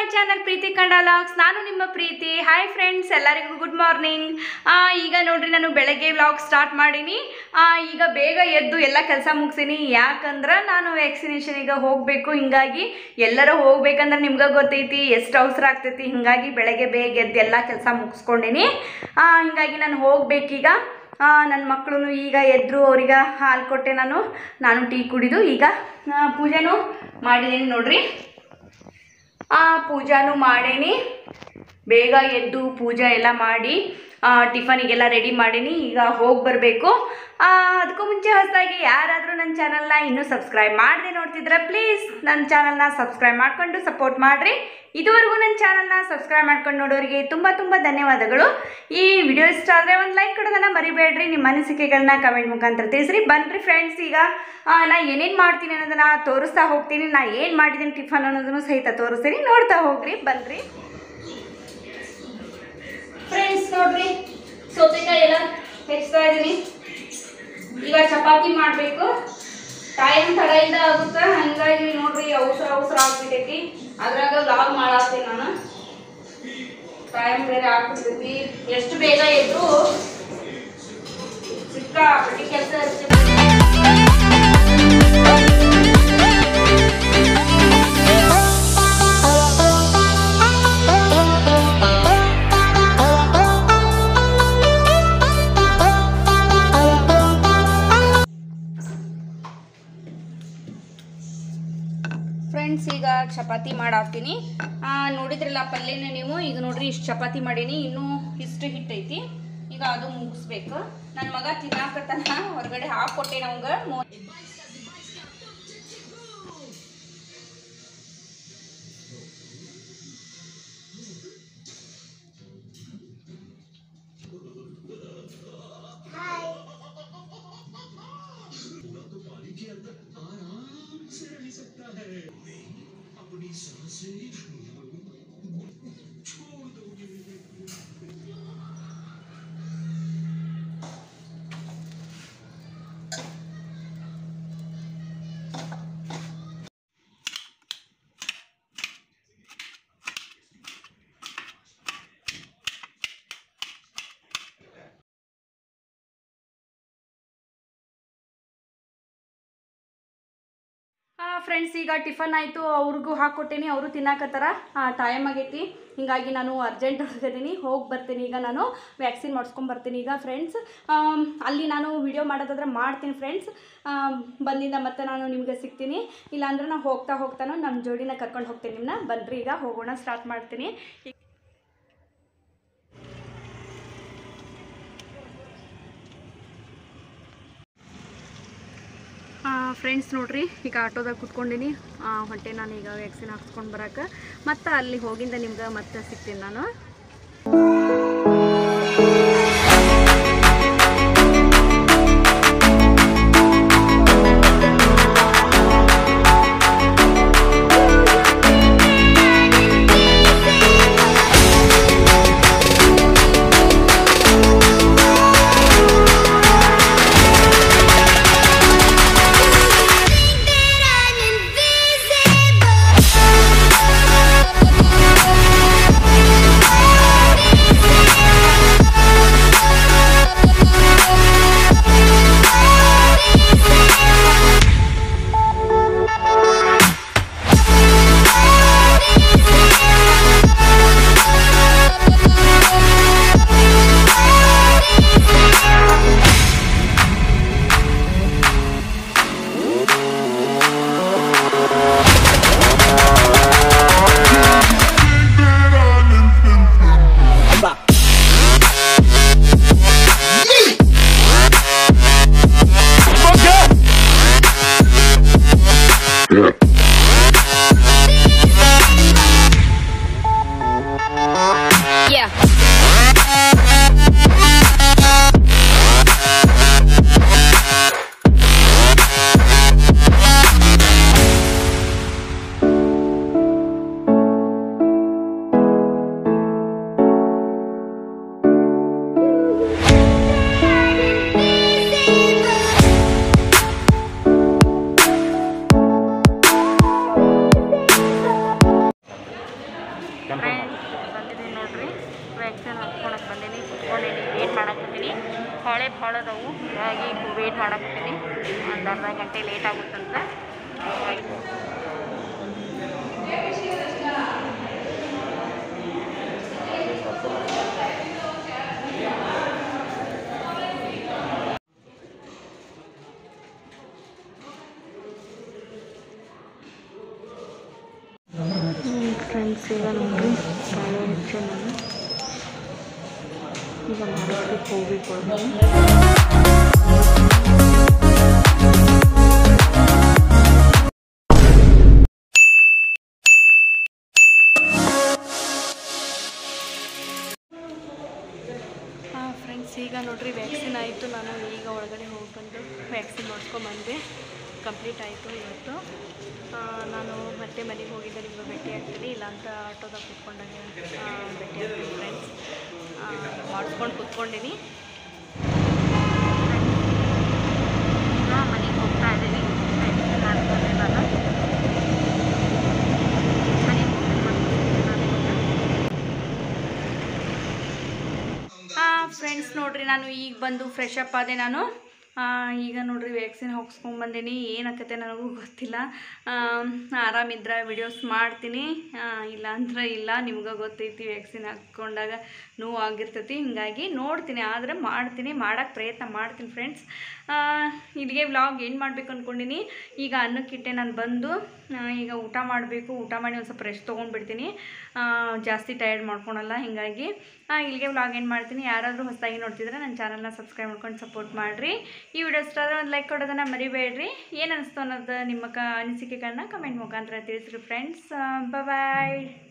Channel ಪ್ರೀತಿ Kannada vlogs. ನಾನು ನಿಮ್ಮ Preethi. Hi friends, ಎಲ್ಲರಿಗೂ ಗುಡ್ ಮಾರ್ನಿಂಗ್. ಈಗ ನೋಡ್ರಿ, ನಾನು ಬೆಳಗ್ಗೆ ವ್ಲಾಗ್ ಸ್ಟಾರ್ಟ್ ಮಾಡೀನಿ. ಈಗ ಬೇಗ ಎದ್ದು ಎಲ್ಲ ಕೆಲಸ ಮುಗಿಸೀನಿ. ಯಾಕಂದ್ರೆ ನಾನು ವ್ಯಾಕ್ಸಿನೇಷನಿಗೆ ಹೋಗಬೇಕು. ಹಿಂಗಾಗಿ ಎಲ್ಲರೂ ಹೋಗ್ಬೇಕಂದ್ರೆ ನಿಮ್ಗೆ ಗೊತ್ತೈತಿ ಎಷ್ಟು ಅವಸರ ಆಗ್ತೈತಿ. ಹಿಂಗಾಗಿ ಬೆಳಗ್ಗೆ ಬೇಗ ಎದ್ದು ಎಲ್ಲ ಕೆಲಸ ಮುಗಿಸ್ಕೊಂಡೀನಿ. ಹಿಂಗಾಗಿ ನಾನು ಹೋಗ್ಬೇಕೀಗ. ನನ್ನ ಮಕ್ಕಳು ಈಗ ಎದ್ರು, ಅವ್ರಿಗೆ ಹಾಲು ಕೊಟ್ಟೆ. ನಾನು ಟೀ ಕುಡಿದು ಈಗ ಪೂಜೆನೂ ಮಾಡಿದ್ದೀನಿ ನೋಡ್ರಿ. ಪೂಜಾನು ಮಾಡೇನಿ. ಬೇಗ ಎದ್ದು ಪೂಜೆ ಎಲ್ಲ ಮಾಡಿ ಟಿಫನಿಗೆಲ್ಲ ರೆಡಿ ಮಾಡೀನಿ. ಈಗ ಹೋಗಿ ಬರಬೇಕು. ಅದಕ್ಕೂ ಮುಂಚೆ ಹೊಸದಾಗಿ ಯಾರಾದರೂ ನನ್ನ ಚಾನಲ್ನ ಇನ್ನೂ ಸಬ್ಸ್ಕ್ರೈಬ್ ಮಾಡದೆ ನೋಡ್ತಿದ್ರೆ ಪ್ಲೀಸ್ ನನ್ನ ಚಾನಲ್ನ ಸಬ್ಸ್ಕ್ರೈಬ್ ಮಾಡ್ಕೊಂಡು ಸಪೋರ್ಟ್ ಮಾಡಿರಿ. ಇದುವರೆಗೂ ನನ್ನ ಚಾನಲ್ನ ಸಬ್ಸ್ಕ್ರೈಬ್ ಮಾಡ್ಕೊಂಡು ನೋಡೋರಿಗೆ ತುಂಬ ತುಂಬ ಧನ್ಯವಾದಗಳು. ಈ ವಿಡಿಯೋ ಇಷ್ಟ ಆದರೆ ಒಂದು ಲೈಕ್ ಕೊಡೋದನ್ನು ಮರಿಬೇಡ್ರಿ. ನಿಮ್ಮ ಅನಿಸಿಕೆಗಳನ್ನ ಕಮೆಂಟ್ ಮುಖಾಂತರ ತಿಳಿಸ್ರಿ. ಬನ್ನಿರಿ ಫ್ರೆಂಡ್ಸ್, ಈಗ ನಾ ಏನೇನು ಮಾಡ್ತೀನಿ ಅನ್ನೋದನ್ನು ತೋರಿಸ್ತಾ ಹೋಗ್ತೀನಿ. ನಾ ಏನು ಮಾಡಿದ್ದೀನಿ ಟಿಫನ್ ಅನ್ನೋದನ್ನು ಸಹಿತ ತೋರಿಸ್ತೀನಿ, ನೋಡ್ತಾ ಹೋಗ್ರಿ. ಬನ್ನಿರಿ ಫ್ರೆಂಡ್ಸ್. ನೋಡ್ರಿ, ಸೌತೆಕಾಯಿ ಎಲ್ಲ ಹೆಚ್ಚ್ತಾ ಇದ್ದೀನಿ. ಈಗ ಚಪಾತಿ ಮಾಡಬೇಕು. ಟೈಮ್ ತಡೆಯಿಂದ ಆಗುತ್ತೆ. ಹಂಗಾಗಿ ನೋಡ್ರಿ, ಅವಸರ ಆಗ್ಬಿಟ್ಟೈತಿ. ಅದ್ರಾಗ ವ್ಲಾಗ್ ಮಾಡಾಕ್ತೀನಿ ನಾನು. ಟೈಮ್ ಬೇರೆ ಆಗ್ಬಿಡ್ತೈತಿ. ಎಷ್ಟು ಬೇಗ ಎದ್ದು ಸಿಕ್ಕಾಪಟ್ಟಿ ಕೆಲಸ ಇರ್ತೈತಿ. ಫ್ರೆಂಡ್ಸ್, ಈಗ ಚಪಾತಿ ಮಾಡಾಕ್ತೀನಿ. ನೋಡಿದ್ರಲ್ಲ ಪಲ್ಯನ ನೀವು. ಈಗ ನೋಡ್ರಿ, ಇಷ್ಟು ಚಪಾತಿ ಮಾಡೀನಿ. ಇನ್ನೂ ಇಷ್ಟು ಹಿಟ್ಟೈತಿ. ಈಗ ಅದು ಮುಗಿಸ್ಬೇಕು. ನನ್ನ ಮಗ ತಿನ್ನಾಕತ್ತಾನ, ಹೊರಗಡೆ ಹಾಕ್ಕೊಟ್ಟೆ ನಮ್ಗೆ. ಫ್ರೆಂಡ್ಸ್, ಈಗ ಟಿಫನ್ ಆಯಿತು. ಅವ್ರಿಗೂ ಹಾಕ್ಕೊಟ್ಟೇನಿ. ಅವರು ತಿನ್ನಾಕತ್ತಾರ. ಟೈಮ್ ಆಗೈತಿ. ಹೀಗಾಗಿ ನಾನು ಅರ್ಜೆಂಟ್ ಹೋಗಿದ್ದೀನಿ. ಹೋಗಿ ಬರ್ತೀನಿ. ಈಗ ನಾನು ವ್ಯಾಕ್ಸಿನ್ ಮಾಡಿಸ್ಕೊಂಬರ್ತೀನಿ. ಈಗ ಫ್ರೆಂಡ್ಸ್, ಅಲ್ಲಿ ನಾನು ವಿಡಿಯೋ ಮಾಡೋದಾದ್ರೆ ಮಾಡ್ತೀನಿ ಫ್ರೆಂಡ್ಸ್. ಬಂದಿಂದ ಮತ್ತೆ ನಾನು ನಿಮಗೆ ಸಿಗ್ತೀನಿ. ಇಲ್ಲಾಂದ್ರೆ ನಾನು ಹೋಗ್ತಾನೋ ನಮ್ಮ ಜೋಡಿನ ಕರ್ಕೊಂಡು ಹೋಗ್ತೀನಿ ನಿಮ್ಮನ್ನ. ಬನ್ನಿರಿ, ಈಗ ಹೋಗೋಣ. ಸ್ಟಾರ್ಟ್ ಮಾಡ್ತೀನಿ. ಫ್ರೆಂಡ್ಸ್, ನೋಡ್ರಿ, ಈಗ ಆಟೋದಾಗ ಕೂತ್ಕೊಂಡಿನಿ. ಹೊಂಟೆ ನಾನು ಈಗ ವ್ಯಾಕ್ಸಿನ್ ಹಾಕ್ಸ್ಕೊಂಡು ಬರೋಕೆ. ಮತ್ತು ಅಲ್ಲಿ ಹೋಗಿಂದ ನಿಮ್ಗೆ ಮತ್ತೆ ಸಿಗ್ತೀನಿ ನಾನು. ಅದಾವು, ಹೀಗಾಗಿ ವೇಟ್ ಮಾಡಕತ್ತೀನಿ. ಒಂದು ಅರ್ಧ ಗಂಟೆ ಲೇಟ್ ಆಗುತ್ತಂತ. ಫ್ರೆಂಡ್ಸ್, ಈಗ ನೋಡ್ರಿ ಕಾಳು ಹೆಚ್ಚು ನಾನು ಈಗ ಮಾಡೋದಕ್ಕೆ ಹೋಗಿಕೊಳ್ಳಿ. ಫ್ರೆಂಡ್ಸ್, ಈಗ ನೋಡ್ರಿ ವ್ಯಾಕ್ಸಿನ್ ಆಯಿತು. ನಾನು ಈಗ ಒಳಗಡೆ ಹೋಗಿ ಬಂದು ವ್ಯಾಕ್ಸಿನ್ ಮಾಡಿಸ್ಕೊಂಬಂದೆ. ಕಂಪ್ಲೀಟ್ ಆಯಿತು ಇವತ್ತು. ನಾನು ಮತ್ತೆ ಮನೆಗೆ ಹೋಗಿದ್ದೆ, ನಿಮಗೆ ಭೇಟಿ ಆಗ್ತೀನಿ. ಇಲ್ಲಾಂತ ಆಟೋದಾಗ ಕೂತ್ಕೊಂಡಾಗ ಭೇಟಿ ಆಗ್ತೀನಿ ಫ್ರೆಂಡ್ಸ್. ಮಾಡಿಸ್ಕೊಂಡು ಕೂತ್ಕೊಂಡಿನಿ. ಈಗ ಮನೆಗೆ ಹೋಗ್ತಾ ಇದ್ದೀನಿ. ವ್ಯಾಕ್ಸಿನ್ ಮಾಡ್ಕೊಂಡೆ ನಾನು. ಮನೆಗೆ ಫ್ರೆಂಡ್ಸ್ ನೋಡ್ರಿ, ನಾನು ಈಗ ಬಂದು ಫ್ರೆಶ್ ಅಪ್ ಆದೆ. ನಾನು ಈಗ ನೋಡ್ರಿ ವ್ಯಾಕ್ಸಿನ್ ಹಾಕ್ಸ್ಕೊಂಬಂದೀನಿ. ಏನಾಕತ್ತೆ ನನಗೂ ಗೊತ್ತಿಲ್ಲ. ಆರಾಮಿದ್ರೆ ವಿಡಿಯೋಸ್ ಮಾಡ್ತೀನಿ, ಇಲ್ಲಾಂದ್ರೆ ಇಲ್ಲ. ನಿಮ್ಗೆ ಗೊತ್ತೈತಿ ವ್ಯಾಕ್ಸಿನ್ ಹಾಕ್ಕೊಂಡಾಗ ನೋವು ಆಗಿರ್ತೈತಿ. ಹೀಗಾಗಿ ನೋಡ್ತೀನಿ, ಆದರೆ ಮಾಡ್ತೀನಿ, ಮಾಡೋಕ್ಕೆ ಪ್ರಯತ್ನ ಮಾಡ್ತೀನಿ ಫ್ರೆಂಡ್ಸ್. ಇಲ್ಲಿಗೆ ವ್ಲಾಗ್ ಏನು ಮಾಡಬೇಕು ಅಂದ್ಕೊಂಡಿನಿ. ಈಗ ಅನ್ನಕ್ಕಿಟ್ಟೆ ನಾನು ಬಂದು ಈಗ ಊಟ ಮಾಡಬೇಕು. ಊಟ ಮಾಡಿ ಒಂದು ಸ್ವಲ್ಪ ರೆಸ್ಟ್ ತೊಗೊಂಡ್ಬಿಡ್ತೀನಿ. ಜಾಸ್ತಿ ಟಯರ್ಡ್ ಮಾಡ್ಕೊಳಲ್ಲ. ಹೀಗಾಗಿ ಇಲ್ಲಿಗೆ ವ್ಲಾಗ್ ಏನು ಮಾಡ್ತೀನಿ. ಯಾರಾದರೂ ಹೊಸದಾಗಿ ನೋಡ್ತಿದ್ರೆ ನನ್ನ ಚಾನಲ್ನ ಸಬ್ಸ್ಕ್ರೈಬ್ ಮಾಡ್ಕೊಂಡು ಸಪೋರ್ಟ್ ಮಾಡಿರಿ. ಈ ವಿಡಿಯೋ ಇಷ್ಟ ಆದರೆ ಒಂದು ಲೈಕ್ ಕೊಡೋದನ್ನು ಮರಿಬೇಡ್ರಿ. ಏನು ಅನಿಸ್ತು ಅನ್ನೋದು ನಿಮ್ಮ ಅನಿಸಿಕೆಗಳನ್ನ ಕಮೆಂಟ್ ಮುಖಾಂತರ ತಿಳಿಸ್ರಿ ಫ್ರೆಂಡ್ಸ್. ಬಾಯ್.